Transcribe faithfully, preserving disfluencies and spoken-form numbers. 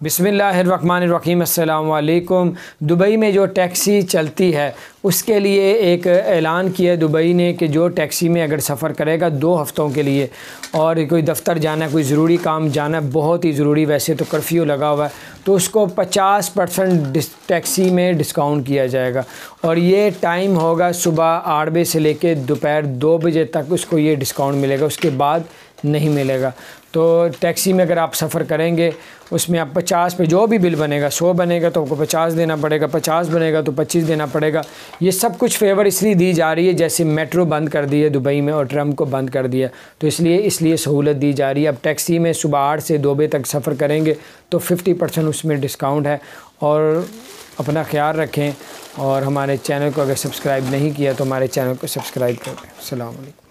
बिस्मिल्लाहिर्रहमानिर्रहीम अस्सलाम वालेकुम। दुबई में जो टैक्सी चलती है उसके लिए एक ऐलान किया दुबई ने कि जो टैक्सी में अगर सफ़र करेगा दो हफ़्तों के लिए और कोई दफ़्तर जाना है, कोई ज़रूरी काम जाना है, बहुत ही ज़रूरी, वैसे तो कर्फ्यू लगा हुआ है, तो उसको पचास परसेंट टैक्सी में डिस्काउंट किया जाएगा। और ये टाइम होगा सुबह आठ बजे से लेकर दोपहर दो बजे तक उसको ये डिस्काउंट मिलेगा, उसके बाद नहीं मिलेगा। तो टैक्सी में अगर आप सफ़र करेंगे उसमें आप पचास पे जो भी बिल बनेगा, सौ बनेगा तो आपको पचास देना पड़ेगा, पचास बनेगा तो पच्चीस देना पड़ेगा। ये सब कुछ फेवर इसलिए दी जा रही है, जैसे मेट्रो बंद कर दी है दुबई में और ट्रम को बंद कर दिया, तो इसलिए इसलिए सहूलत दी जा रही है। अब टैक्सी में सुबह आठ से दो बजे तक सफ़र करेंगे तो फिफ्टी परसेंट उसमें डिस्काउंट है। और अपना ख्याल रखें और हमारे चैनल को अगर सब्सक्राइब नहीं किया तो हमारे चैनल को सब्सक्राइब करें। अस्सलाम वालेकुम।